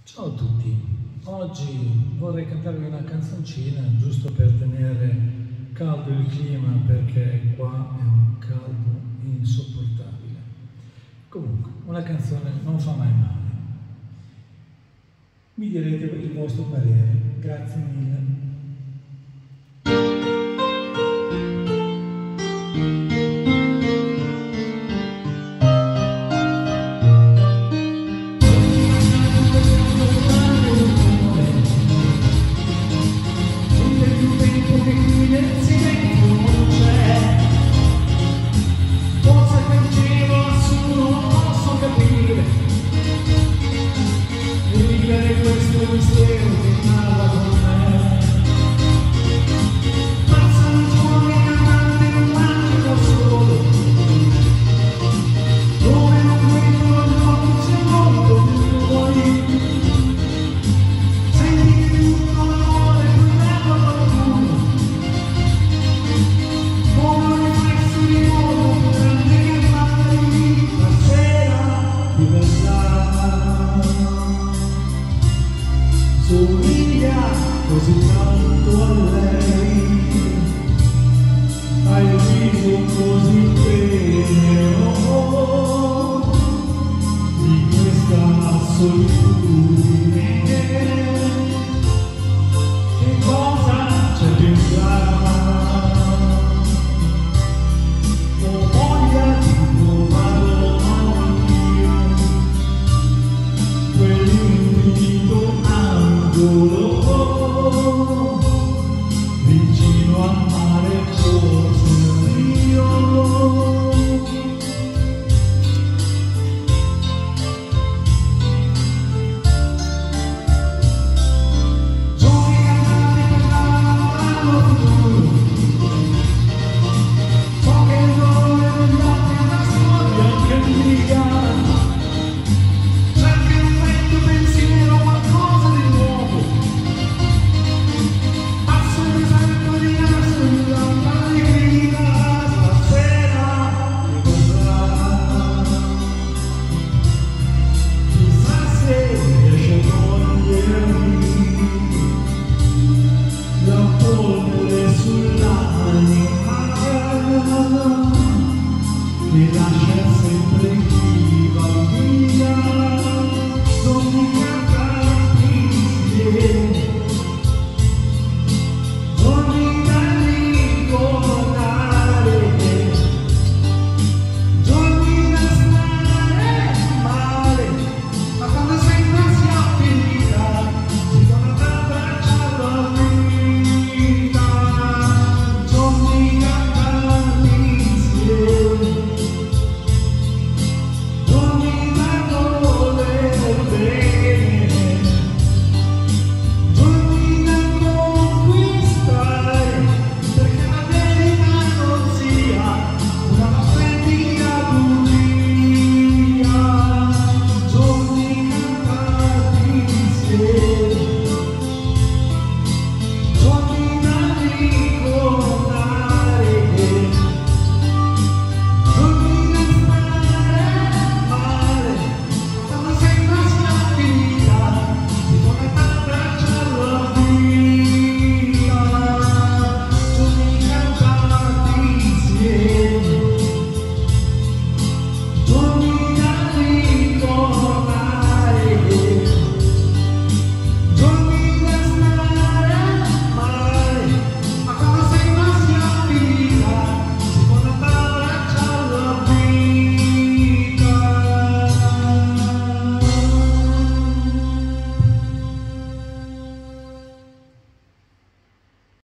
Ciao a tutti, oggi vorrei cantarvi una canzoncina giusto per tenere caldo il clima perché qua è un caldo insopportabile. Comunque, una canzone non fa mai male. Mi direte il vostro parere, grazie mille. Somiglia così tanto a lei, hai il viso così tenero di questa solitudine. Che cosa c'è pensare? Ho voglia di provarlo anch'io, quell'infinito vicino al mare forse io. Giorni cantati per l'anno futuro, so che il dolore degli altri è una storia che antica. Cerca un vecchio pensiero, qualcosa di nuovo. Passa il esempio di essere l'allegrina stasera che vorrà. Chissà se riesce a togliermi la polvere sull'anima che lascia sempre chi va via.